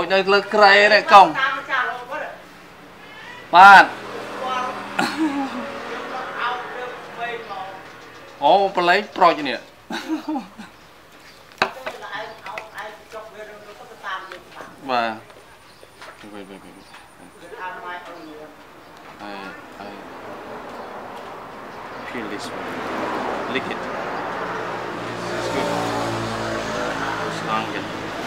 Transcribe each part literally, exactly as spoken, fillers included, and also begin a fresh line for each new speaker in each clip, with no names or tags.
Ôi đây là cây này còng. Bạn. Ồ, bà lấy pro chứ nè. Và wait, wait, wait, wait. I, I peel this one. Lick it. It's good. It's long again.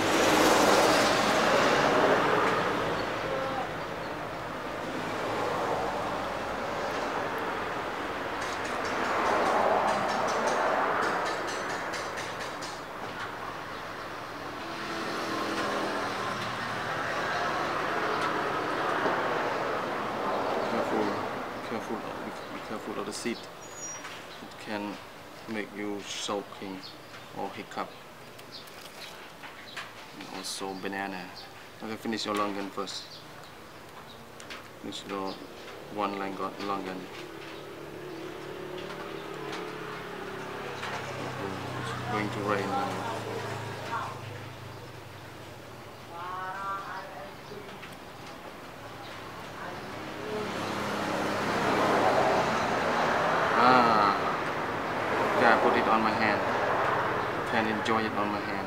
Careful, be careful of the seed. It can make you choking or hiccup. And also banana. Okay, finish your longan first. Finish your one longan. longan. It's going to rain now. Ah, okay, I put it on my hand. I can enjoy it on my hand.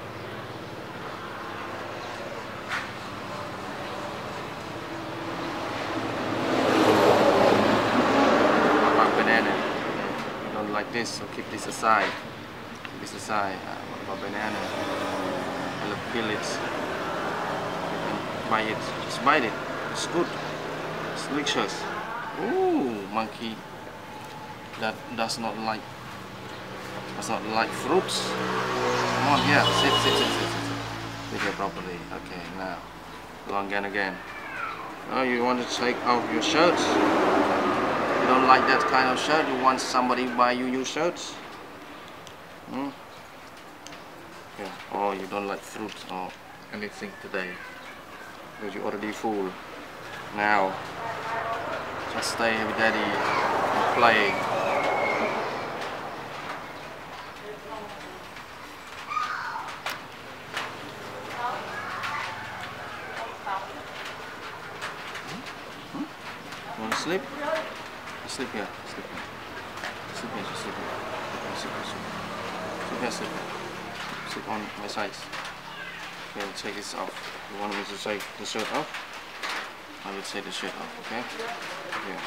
What about banana? You don't like this, so keep this aside. Keep this aside. Uh, what about banana? I'll peel it. You can bite it. Just bite it. It's good. It's delicious. Ooh, monkey. That does not like does not like fruits. Come on here, sit, sit, sit, sit, sit. Sit here properly. Okay, now longan again. Oh, you want to take out your shirts? You don't like that kind of shirt? You want somebody buy you new shirts? Hmm? Yeah. Oh, you don't like fruits or anything today because you're already full. Now, just stay with daddy and playing. Want to sleep? Sleep here. Sleep here. Sleep here. Sleep here. Sleep here. Sleep here. Sleep here. Sleep on my sides. Okay, I'll take this off. You want me to take the shirt off? I will take the shirt off. Okay. Here.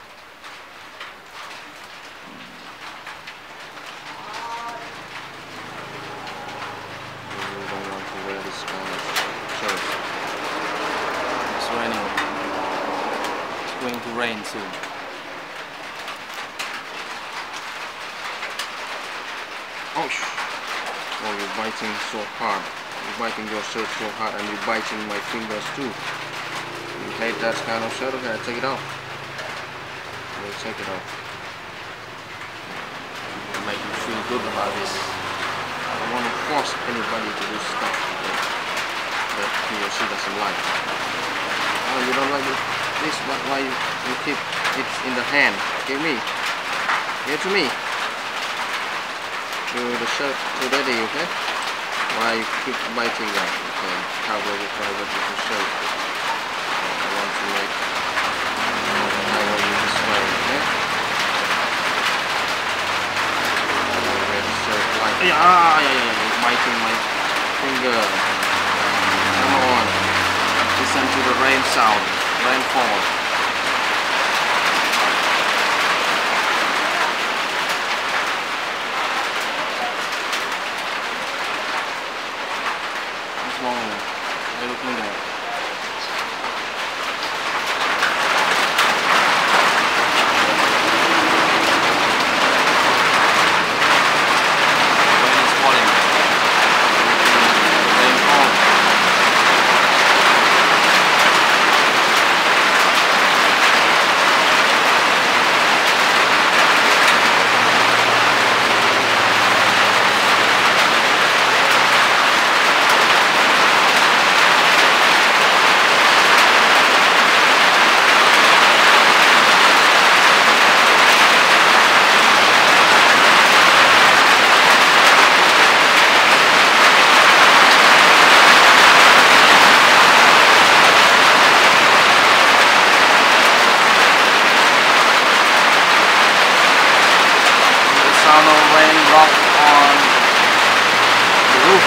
You don't want to wear this kind of shirt. It's raining. Going to rain soon. Oh, oh, you're biting so hard. You're biting your shirt so hard, and you're biting my fingers too. You hate that kind of shirt? Okay, take it off. We'll take it off. It'll make you feel good about this. I don't want to force anybody to do stuff that, that he or she doesn't like. Oh, you don't like it? This why, why you, you keep it in the hand. Give me. Give it to me. Do the shirt to daddy, okay? Why you keep biting that? Okay. Cover it cover with the shirt. I want to make cover you this way, okay? Wear the shirt like yeah, yeah, yeah, yeah. It's biting my finger. Come on. Listen to the rain sound. Rainfall. What's wrong? Are you looking there? Rain is falling. Rainfall. then rub on the roof.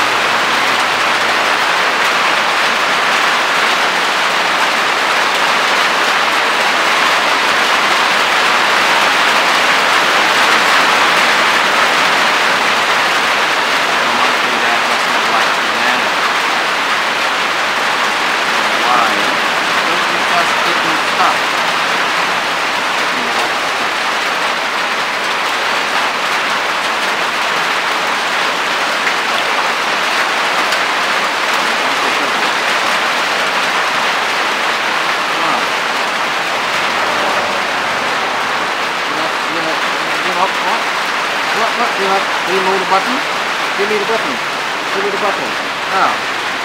You have to remove the button. Give me the button. Give me the button. Ah.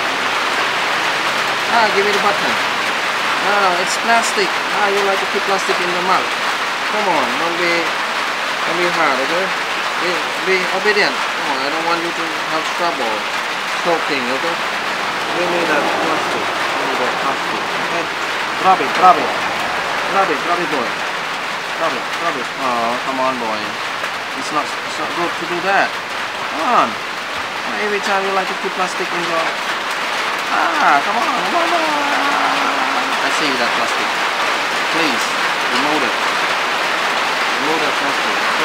Ah, give me the button. No, no, it's plastic. Ah, you like to keep plastic in the mouth. Come on, don't be, don't be hard, okay? Be, be obedient. Come on, I don't want you to have trouble choking, okay? Give me that plastic. Give me that plastic. Okay? Drop it, drop it. Drop it, drop it, boy. Drop it, drop it. Oh, come on, boy. It's not, it's not good to do that. Come on. Every time you like to put plastic in your... Ah, come on, come on, come on. I see that plastic. Please, remove it. Remove that plastic.